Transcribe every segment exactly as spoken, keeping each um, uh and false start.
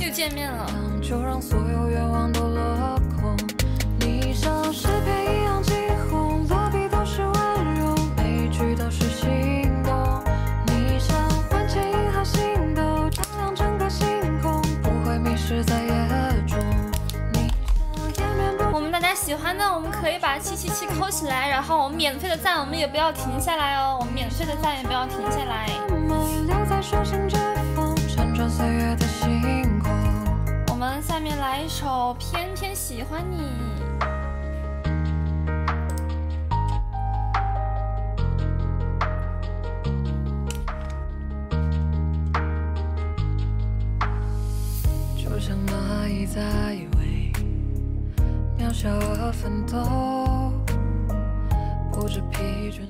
又见面了。 就让所有愿望都落空，你像诗篇一样惊鸿，落笔都是温柔，每一句都是心动。你像万千银河星斗，照亮整个星空，不会迷失在夜中。你像延绵不。 我们大家喜欢的，我们可以把七七七扣起来，然后我们免费的赞，我们也不要停下来哦，我们免费的赞也不要停下来。 留在手心之缝，辗转岁月的星空。 我们下面来一首《偏偏喜欢你》。 就像蚂蚁在为渺小而奋斗，不知疲倦。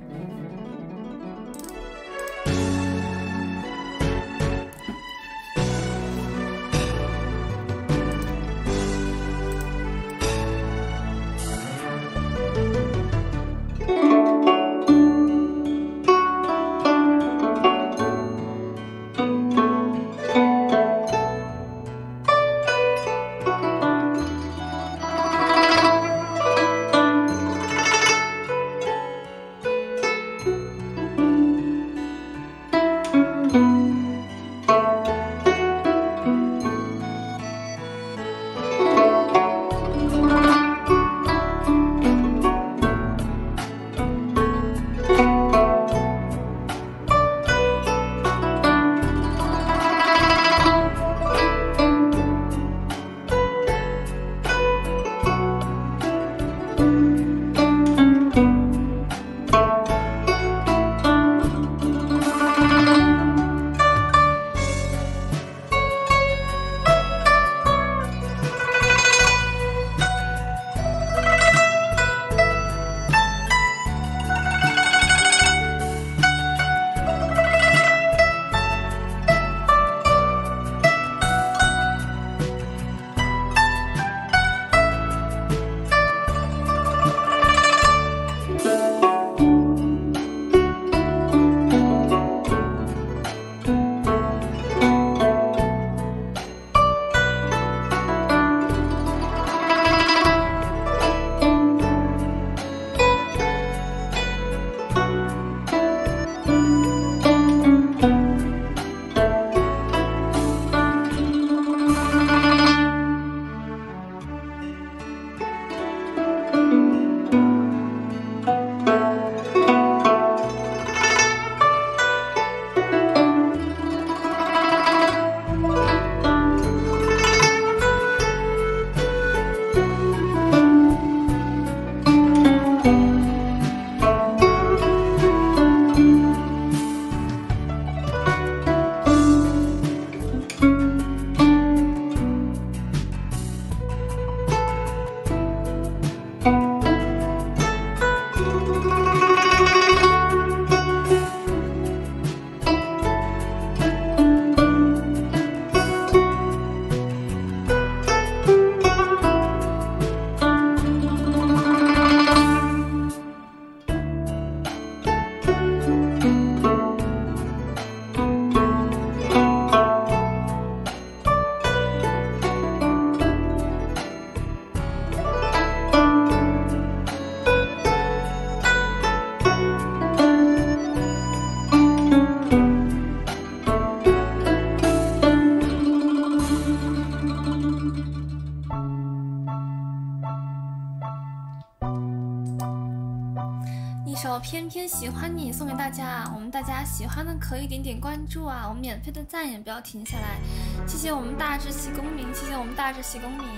偏偏喜欢你送给大家，我们大家喜欢的可以点点关注啊，我们免费的赞也不要停下来，谢谢我们大志气公民，谢谢我们大志气公民。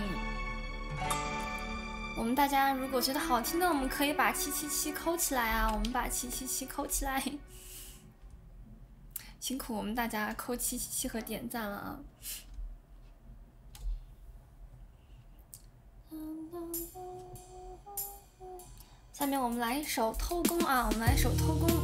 我们大家如果觉得好听的，我们可以把七七七扣起来啊，我们把七七七扣起来，辛苦我们大家扣七七七和点赞了啊。下面我们来一首偷工啊，我们来一首偷工。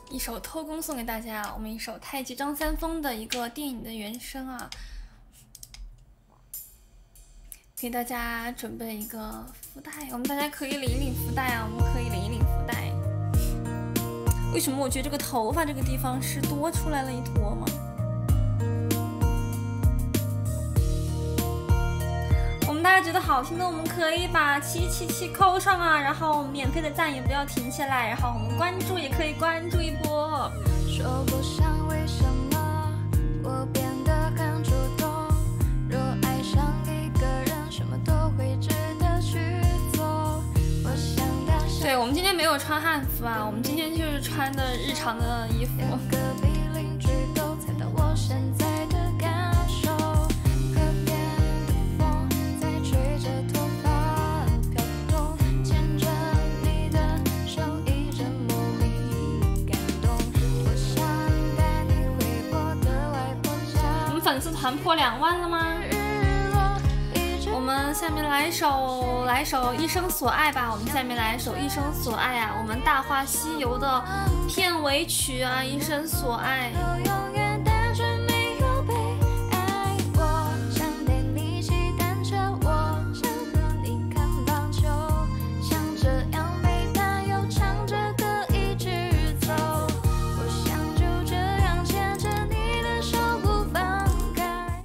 一首《偷工》送给大家，我们一首太极张三丰的一个电影的原声啊，给大家准备一个福袋，我们大家可以领一领福袋啊，我们可以领一领福袋。为什么我觉得这个头发这个地方是多出来了一坨吗？我们大家觉得好听的，我们可以把七七七扣上啊，然后免费的赞也不要停下来，然后我们关注也可以关注一波。 说不上为什么我变得很主动，若爱上一个人，什么都会值得去做。我想大声。 对，我们今天没有穿汉服啊，我们今天就是穿的日常的衣服。 隔壁邻居都猜到我现在的感受，河边的风在吹着头发飘动，牵着你的手一阵莫名感动。我想带你回我的外婆家。 我们粉丝团破两万了吗？我们下面来一首来一首《一生所爱》吧。我们下面来一首《一生所爱》啊，我们《大话西游》的片尾曲啊，《一生所爱》。 永远单纯没有被爱，我想带你骑单车，我想和你看棒球，像这样背单又唱着歌一直走。我想就这样牵着你的手不放开。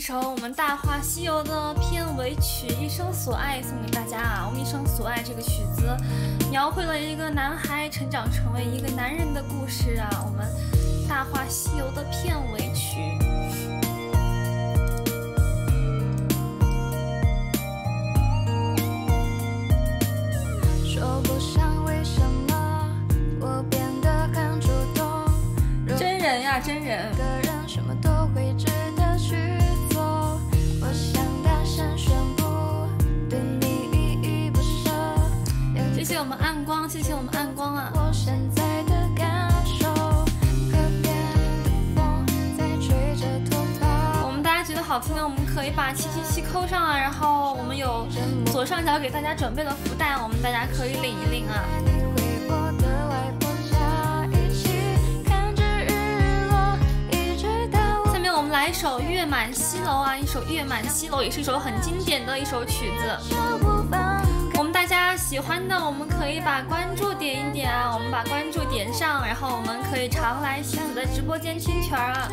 首我们《大话西游》的片尾曲《一生所爱》送给大家啊！我们《一生所爱》这个曲子描绘了一个男孩成长成为一个男人的故事啊！我们《大话西游》的片尾曲。 说不上为什么我变得很主动， 真人呀，真人。 个人什么都会值得去做，我想大声宣布，对你依依不舍。 谢谢我们暗光，谢谢我们暗光啊！ 我现在的感受，河边的风在吹着头发。 我们大家觉得好听的，我们可以把七七七扣上啊，然后我们有左上角给大家准备了福袋，我们大家可以领一领啊。下面我们来一首《月满西楼》啊，一首《月满西楼》也是一首很经典的一首曲子。我们大家喜欢的，我们可以把关注点一点啊，我们把关注点上，然后我们可以常来西子的直播间听曲儿啊。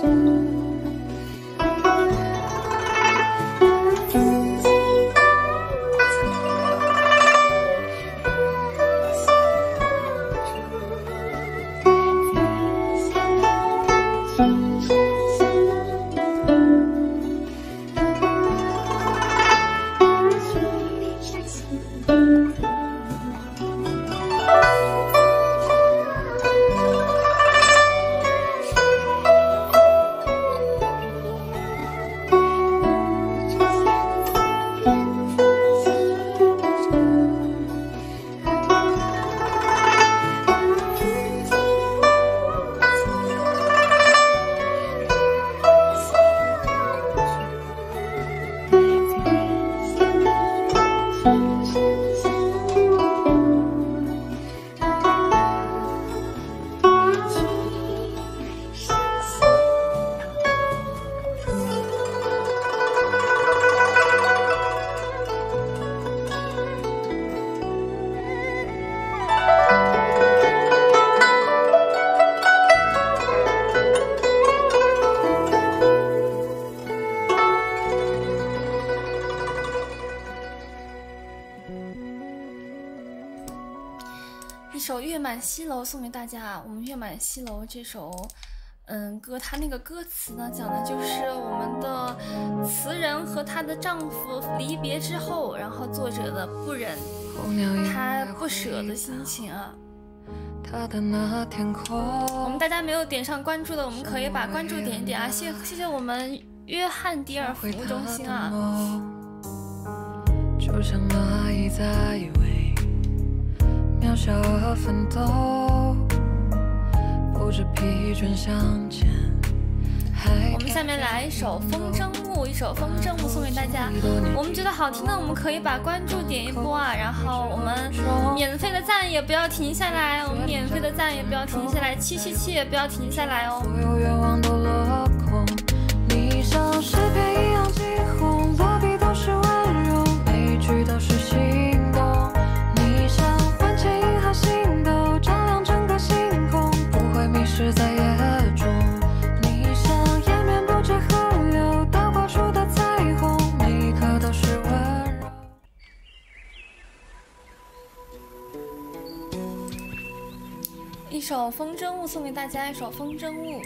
一首《月满西楼》送给大家。我们《月满西楼》这首，嗯，歌，它那个歌词呢，讲的就是我们的词人和她的丈夫离别之后，然后作者的不忍，她不舍的心情啊。我们大家没有点上关注的，我们可以把关注点一点啊！谢谢谢我们约翰迪尔服务中心啊。就像蚂蚁在为渺小而奋斗，不知疲倦向前。我们下面来一首《风筝木》，一首《风筝木》送给大家。我们觉得好听的，我们可以把关注点一波啊，然后我们免费的赞也不要停下来，我们免费的赞也不要停下来，七七七也不要停下来哦。所有愿望都落空，你像诗篇一样惊鸿，落笔都是温柔，每一句都是心动。你像万千银河星斗，照亮整个星空，不会迷失在夜中。一首《风筝雾》送给大家，一首《风筝雾》。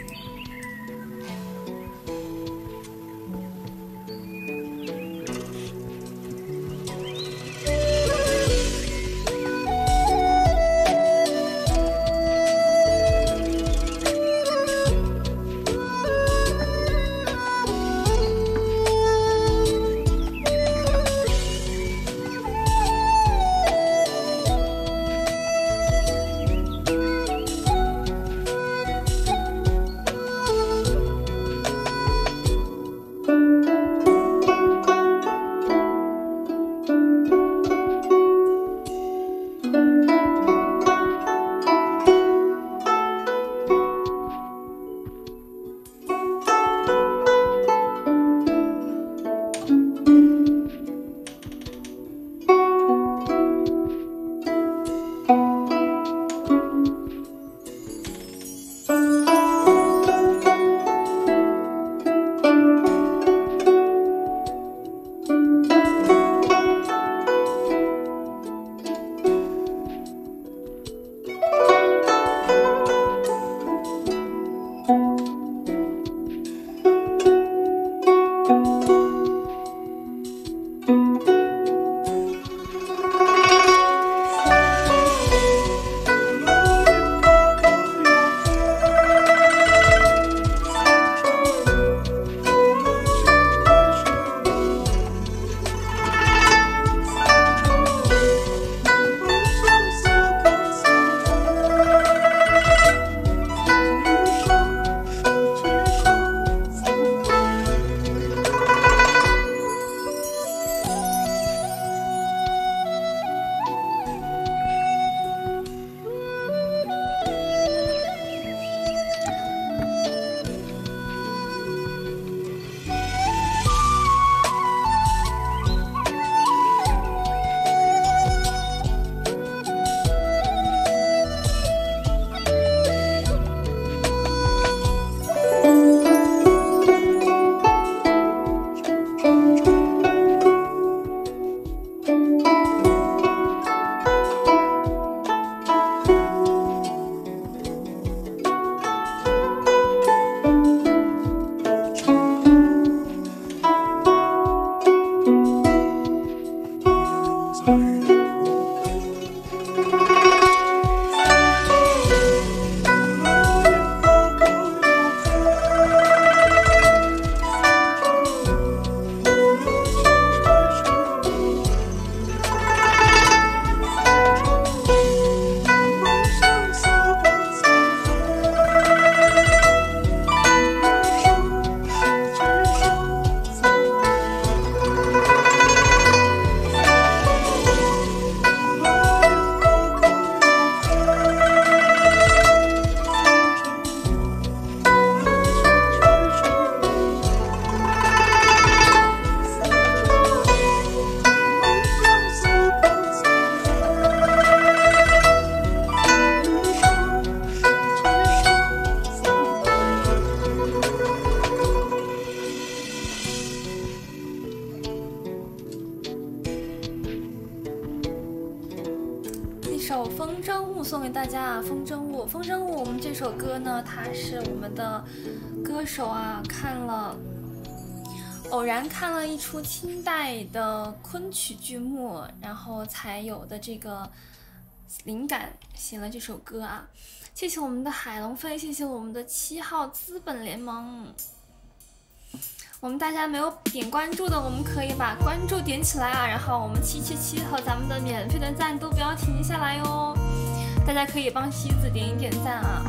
首《风筝误》送给大家啊，《风筝误》，《风筝误》，我们这首歌呢，它是我们的歌手啊看了。偶然看了一出清代的昆曲剧目，然后才有的这个灵感，写了这首歌啊。谢谢我们的海龙飞，谢谢我们的七号资本联盟。我们大家没有点关注的，我们可以把关注点起来啊，然后我们七七七和咱们的免费的赞都不要停下来哟。大家可以帮西子点一点赞啊。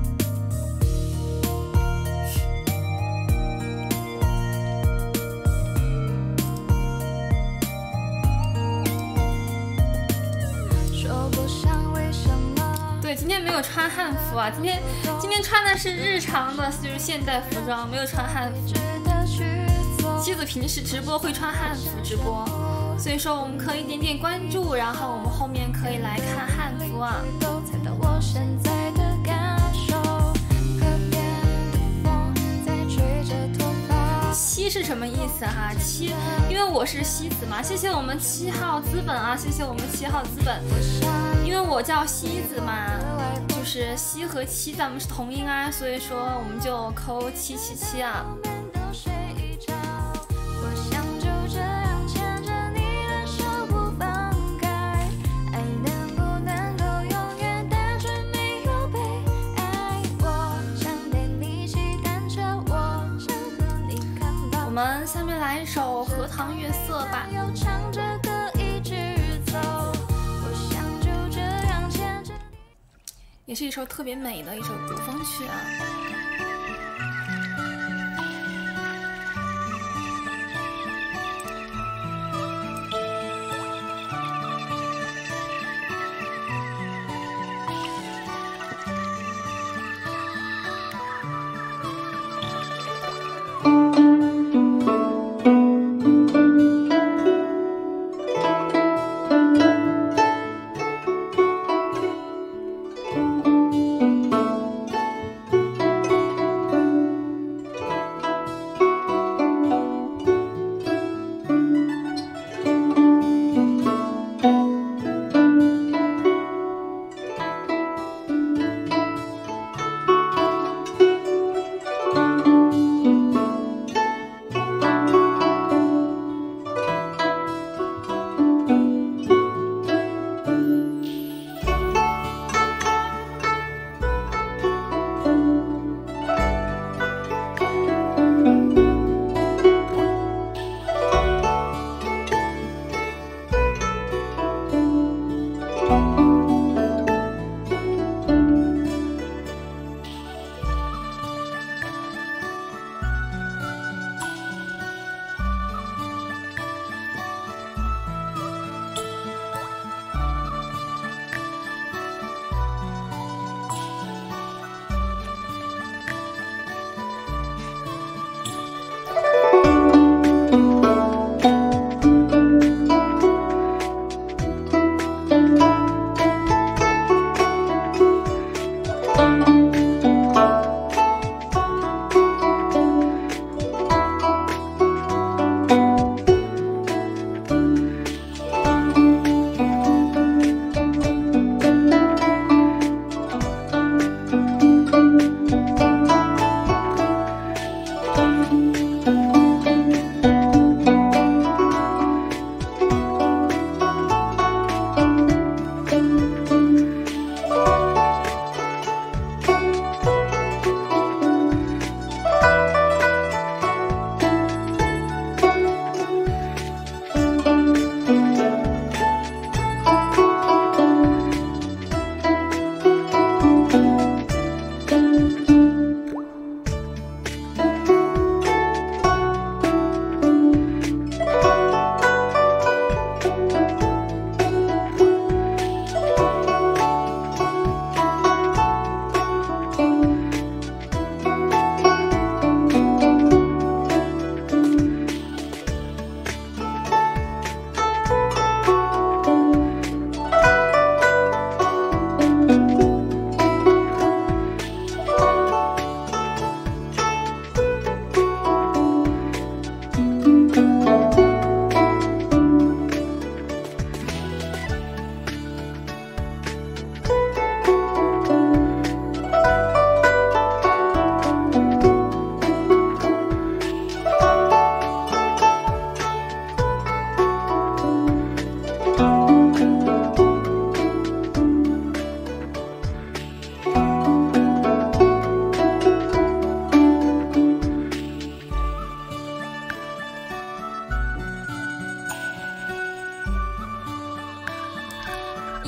对，今天没有穿汉服啊，今天今天穿的是日常的，就是现代服装，没有穿汉服。妻子平时直播会穿汉服直播，所以说我们可以点点关注，然后我们后面可以来看汉服啊。七是什么意思哈？七，因为我是西子嘛。谢谢我们七号资本啊，谢谢我们七号资本。因为我叫西子嘛，就是西和七咱们是同音啊，所以说我们就扣七七七啊。我们下面来一首《荷塘月色》吧。也是一首特别美的一首古风曲啊。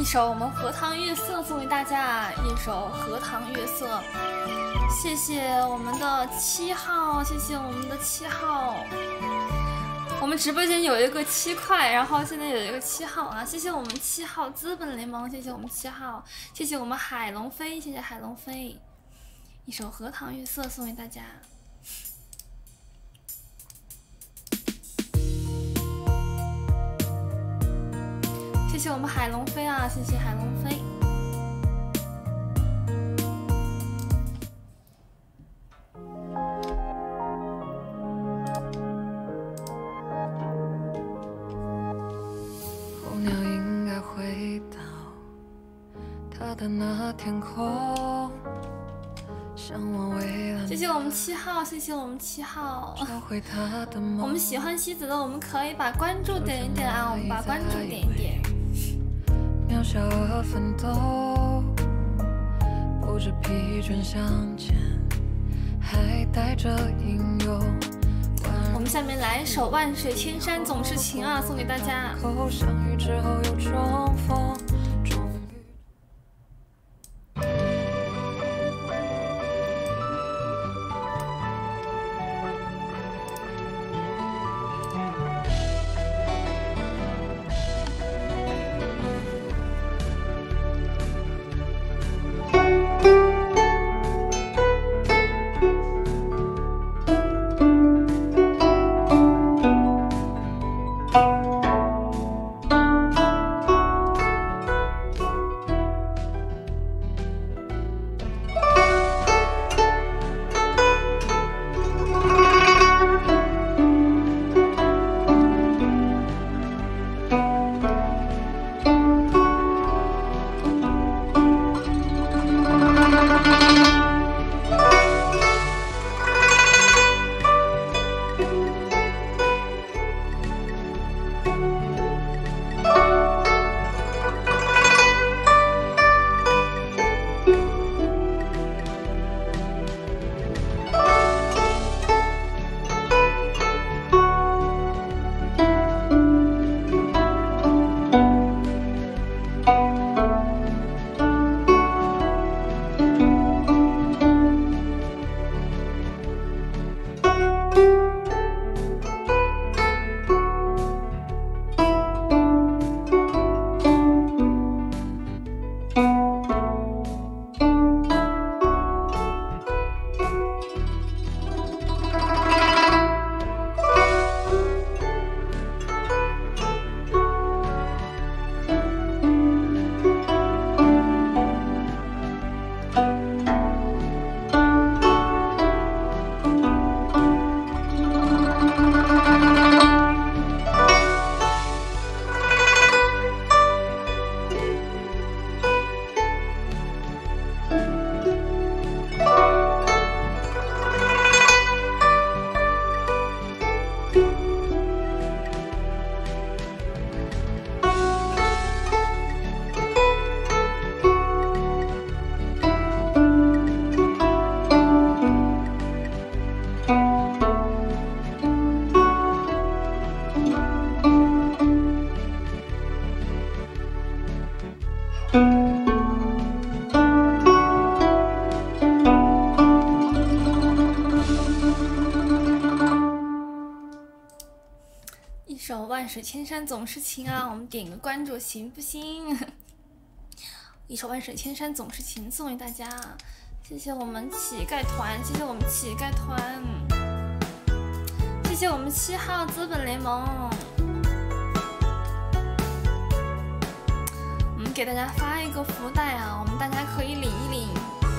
首我们荷塘月色送给大家，一首荷塘月色。谢谢我们的七号，谢谢我们的七号。我们直播间有一个七块，然后现在有一个七号啊！谢谢我们七号资本联盟，谢谢我们七号，谢谢我们海龙飞，谢谢海龙飞。一首荷塘月色送给大家。谢谢我们海龙飞啊，谢谢海龙飞。 候鸟应该回到它的那天空，向往蔚蓝。 谢谢我们七号，谢谢我们七号。 找回它的梦。 我们喜欢西子的，我们可以把关注点一点啊，我们把关注点一点。 渺小而奋斗，不知疲倦向前，还带着引诱。 我们下面来一首《万水千山总是情》啊，送给大家。 相遇之后又重逢，终于。 万水千山总是情啊，我们点个关注行不行？一首万水千山总是情送给大家，谢谢我们乞丐团，谢谢我们乞丐团，谢谢我们七号资本联盟。我们给大家发一个福袋啊，我们大家可以领一领。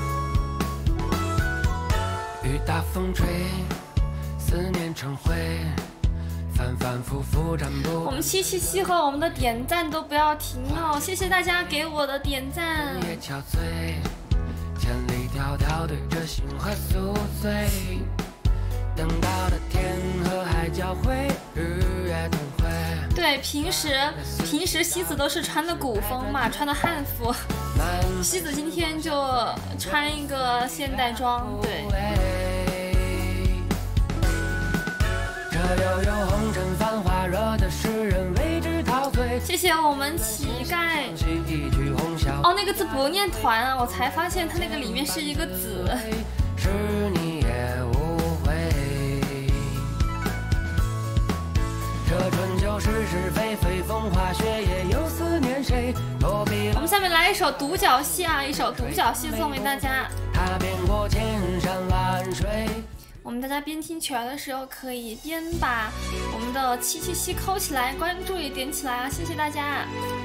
雨大风吹，思念成灰。反反复复占卜。 我们七七七和我们的点赞都不要停哦，谢谢大家给我的点赞。 也憔悴，千里迢迢对着星河宿醉，等到的天和海交汇，日月同辉。 对，平时平时西子都是穿的古风嘛，穿的汉服。西子今天就穿一个现代装，对。这悠悠红尘繁华，惹得世人为之陶醉。 谢谢我们乞丐。哦，那个字不念团啊，我才发现它那个里面是一个子。 是你也无悔。这春秋是是非非，风花雪月又思念谁？躲避我们下面来一首独角戏啊，一首独角戏送给大家。 踏遍过千山万水。 我们大家边听曲儿的时候，可以边把我们的七七七扣起来，关注也点起来啊！谢谢大家。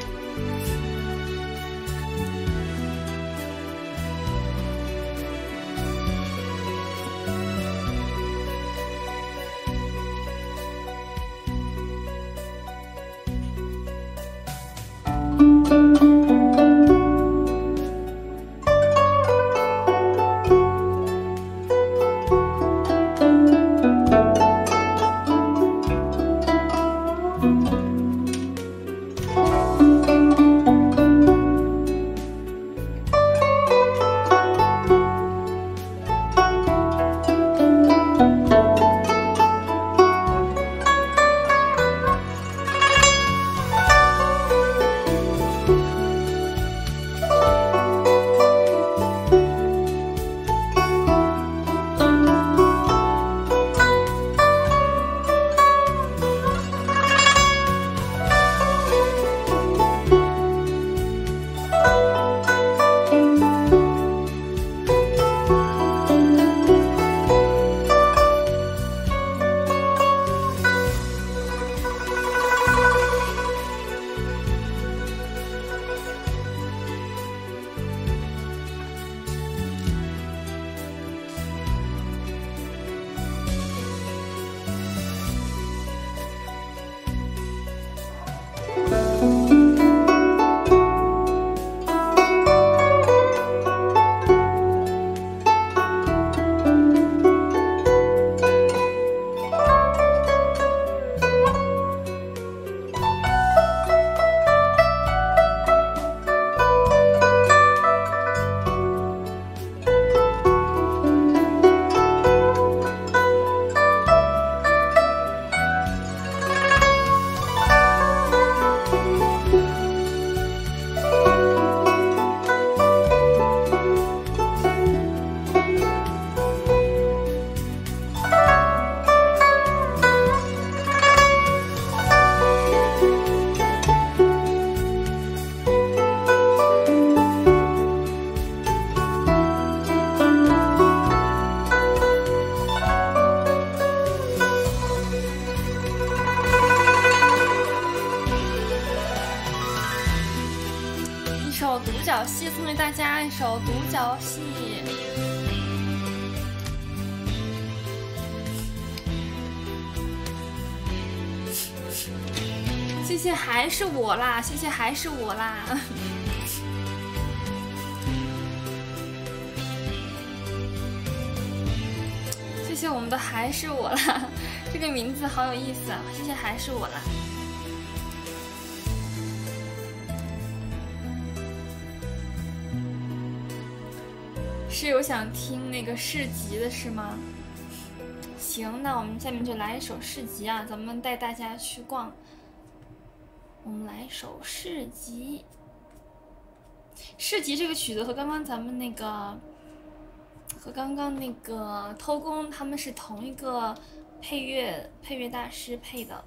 送给大家一首独角戏。谢谢还是我啦，谢谢还是我啦。谢谢我们的还是我啦，这个名字好有意思啊！谢谢还是我啦。是有想听那个市集的是吗？行，那我们下面就来一首市集啊，咱们带大家去逛。我们来一首市集。市集这个曲子和刚刚咱们那个和刚刚那个偷工他们是同一个配乐配乐大师配的。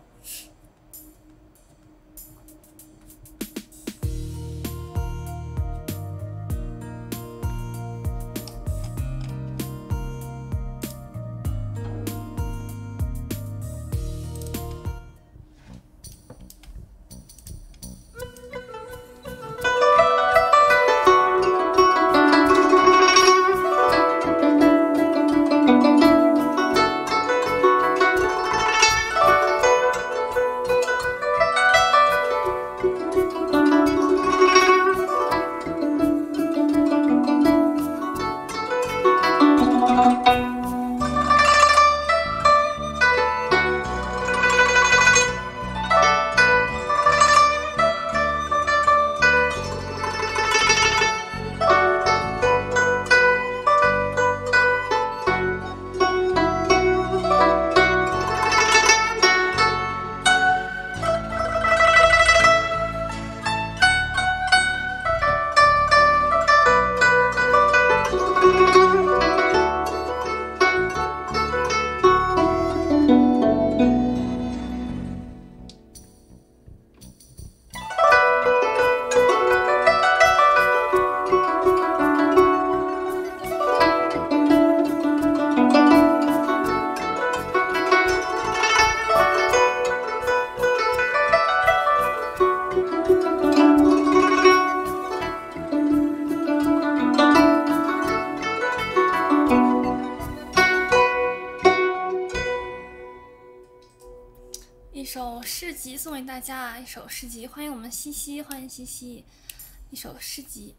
一首诗集送给大家，一首诗集，欢迎我们西西，欢迎西西，一首诗集。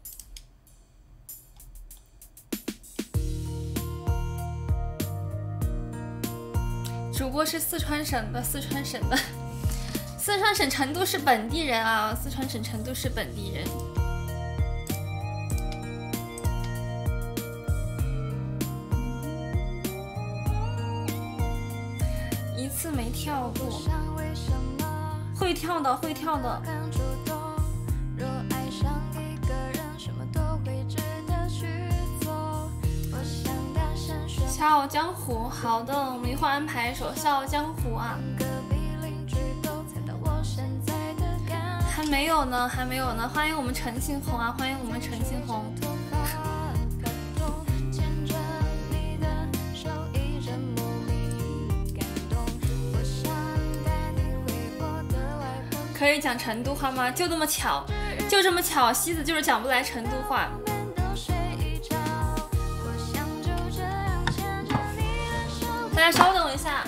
主播是四川省的，四川省的，四川省成都是本地人啊，四川省成都是本地人。一次没跳过，会跳的，会跳的。笑傲江湖，好的，我们一会儿安排一首《笑傲江湖》啊。还没有呢，还没有呢，欢迎我们陈信红啊，欢迎我们陈信红。可以讲成都话吗？就这么巧，就这么巧，西子就是讲不来成都话。大家稍等一下。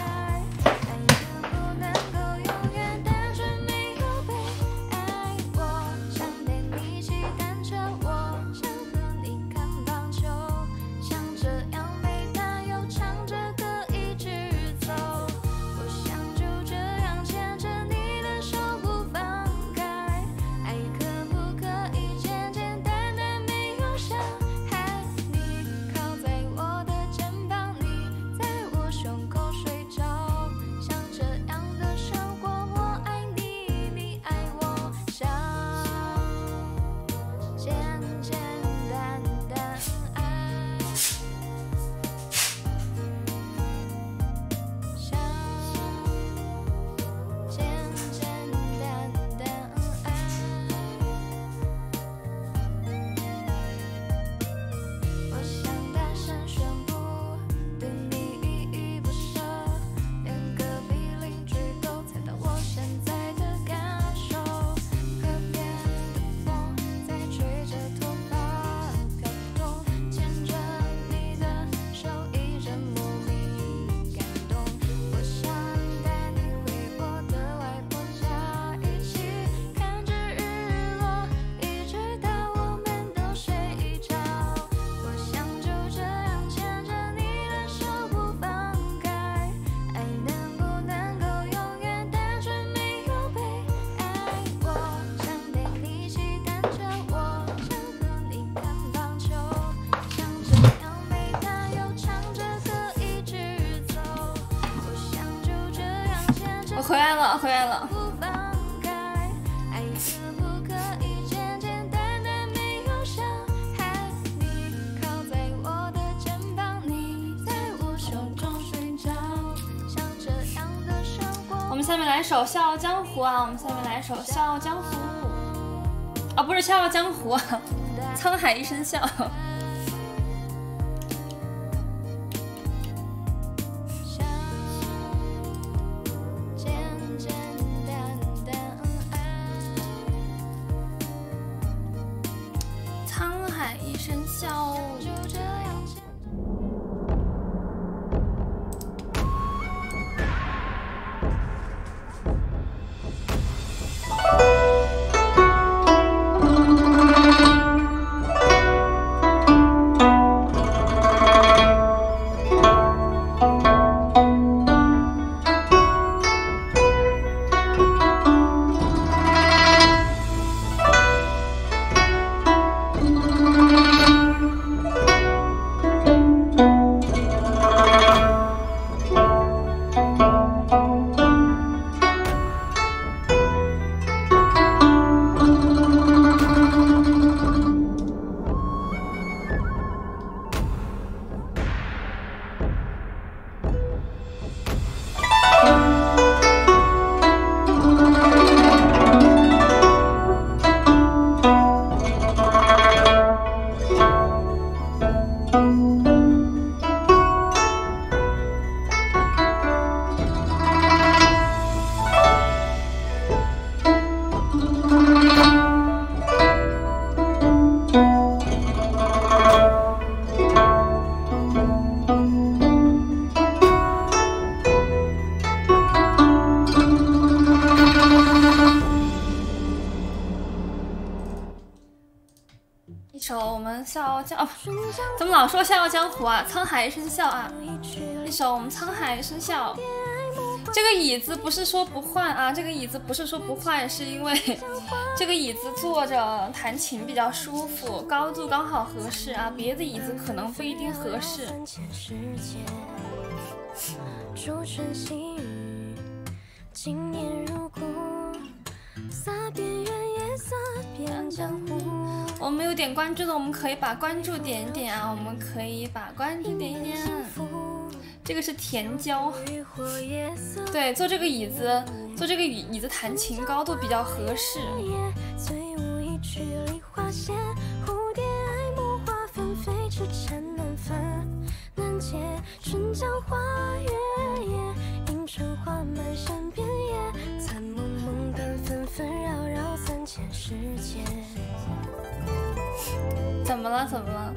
回来了，回来了。我们下面来一首《笑傲江湖》啊！我们下面来一首《笑傲江湖》啊，不是《笑傲江湖》啊，《沧海一声笑》。 笑傲江，哦，怎么老说笑傲江湖啊？沧海一声笑啊，一首我们沧海一声笑。这个椅子不是说不换啊，这个椅子不是说不换，是因为这个椅子坐着弹琴比较舒服，高度刚好合适啊，别的椅子可能不一定合适。今年如故，洒遍原野，洒遍江湖。我们有点关注的，我们可以把关注点一点啊，我们可以把关注点一点。这个是甜椒，对，坐这个椅子，坐这个椅椅子弹琴高度比较合适。春江花月夜，映春花满山遍野，残蒙蒙淡纷纷扰扰，三千世界。怎么了？怎么了？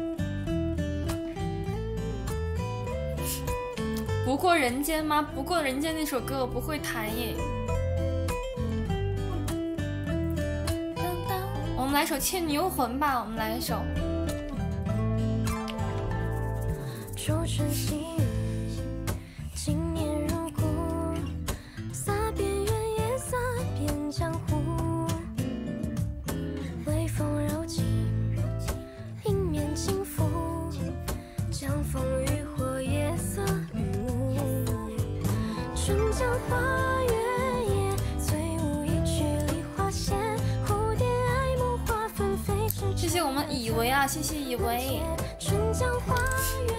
不过人间吗？不过人间那首歌我不会弹耶。我们来首《倩女幽魂》吧，我们来一首。初春细雨，今年如故，洒遍原野，洒遍江湖。微风柔情，迎面轻拂，江风渔火，夜色云雾。春江花月夜，醉舞一曲梨花仙，蝴蝶爱慕，花纷飞之。谢谢我们以为啊，谢谢以为。春江花月。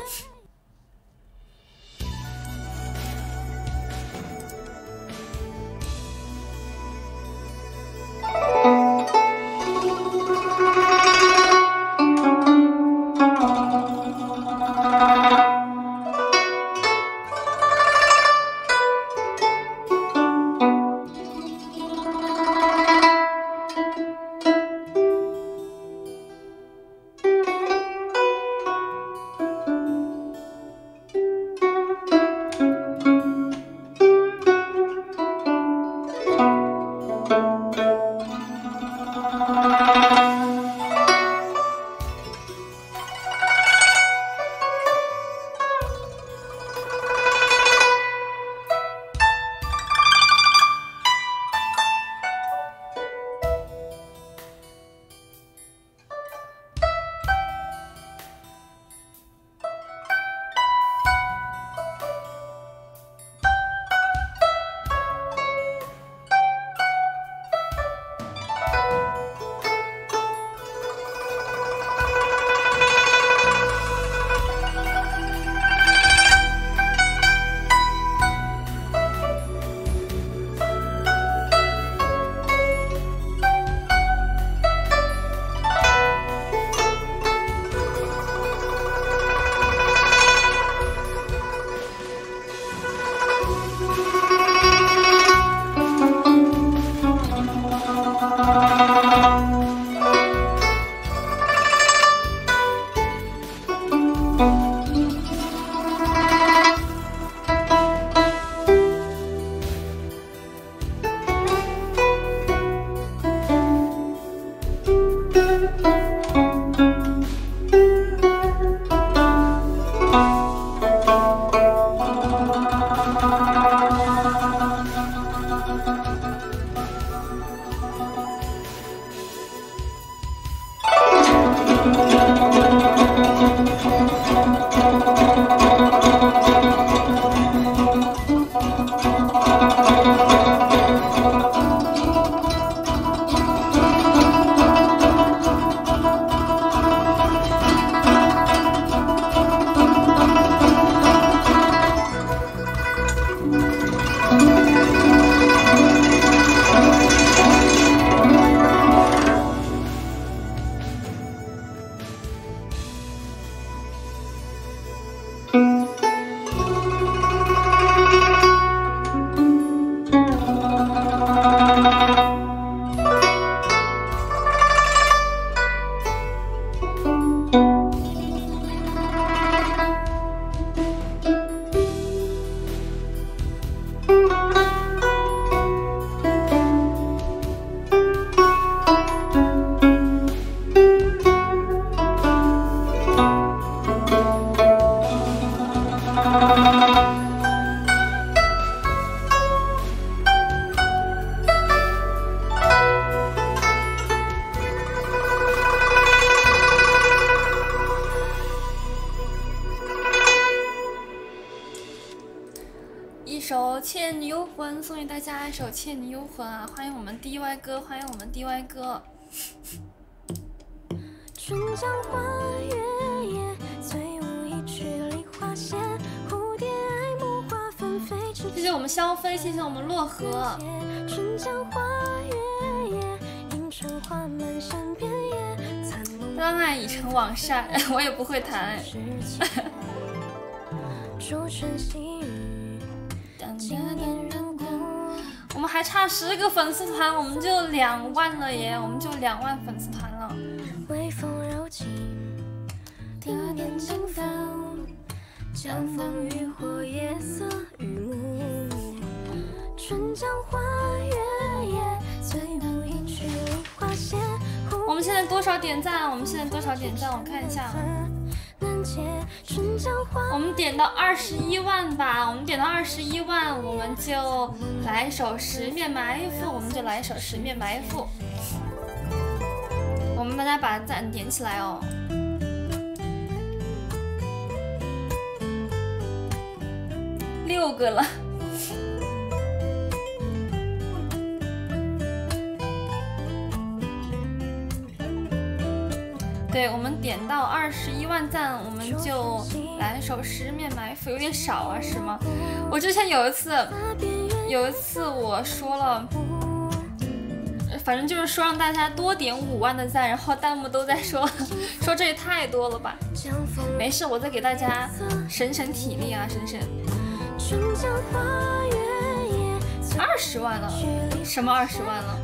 一首《倩女幽魂》送给大家，一首《倩女幽魂》啊！欢迎我们 D Y 哥，欢迎我们 D Y 哥。 春江花月夜，醉舞一曲梨花仙，蝴蝶爱慕花纷飞之谢谢我们肖飞，谢谢我们洛河。 春江花月夜，映春花满山遍野，残梦当爱已成往事，我也不会弹。 初春细雨，今年人过。 我们还差十个粉丝团，我们就两万了耶！我们就两万粉丝团了。 微风柔情，丁点清风，江风渔火，夜色与幕。春江花月夜，醉舞一曲梨花仙。 我们现在多少点赞？我们现在多少点赞？我看一下。我们点到二十一万吧，我们点到二十一万，我们就来一首《十面埋伏》，我们就来一首《十面埋伏》。我们大家把赞点起来哦。六个了。对，我们点到二十一万赞，我们就来一首《十面埋伏》，有点少啊，是吗？我之前有一次，有一次我说了，反正就是说让大家多点五万的赞，然后弹幕都在说，说这也太多了吧。没事，我再给大家省省体力啊，省省。二十万了？什么二十万了？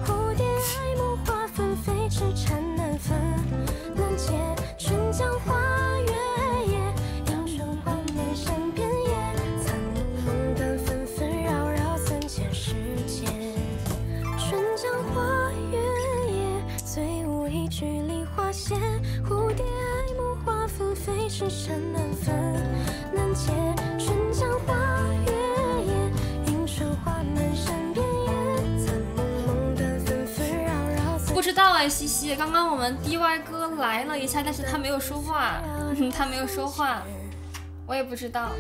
春江花月夜，映春花满山遍野，残梦断纷纷扰扰，三千世界。春江花月夜，醉舞一曲梨花仙，蝴蝶爱慕花纷飞，痴缠难分难解。春江花月夜，映春花满山遍野，残梦断纷纷扰扰。不知道哎，西西，刚刚我们 D Y 哥来了一下，但是他没有说话，他没有说话，我也不知道。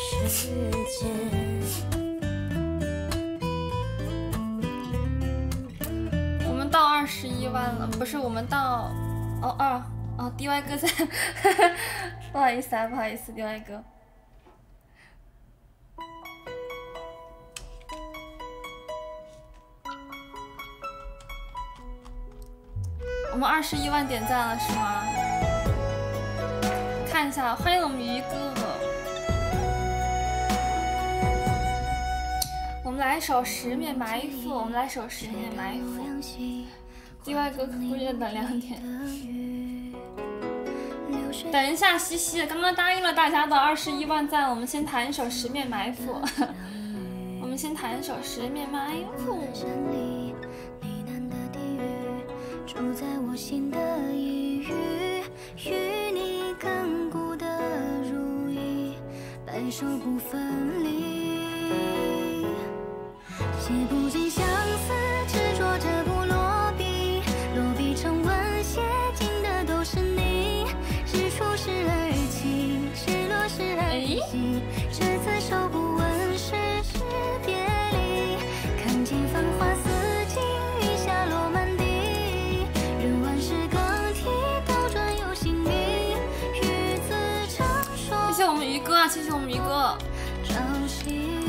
我们到二十一万了，不是我们到哦二哦 D Y 哥在，不好意思啊，不好意思 D Y 哥。我们二十一万点赞了是吗？看一下，欢迎我们鱼哥哥。我们来一首《十面埋伏》，我们来一首《十面埋伏》。D Y 哥估计等两点。等一下，西西，刚刚答应了大家的二十一万赞，我们先弹一首《十面埋伏》。我们先弹一首《十面埋伏》。住在我心的一隅，与你亘古的如一，白首不分离。写不尽相思，执着着不落笔，落笔成文，写尽的都是你。日出时而起，日落时而息，这次手不问世事别离。看尽繁华似锦，雨下落满地。谢谢我们鱼哥啊！谢谢我们鱼哥。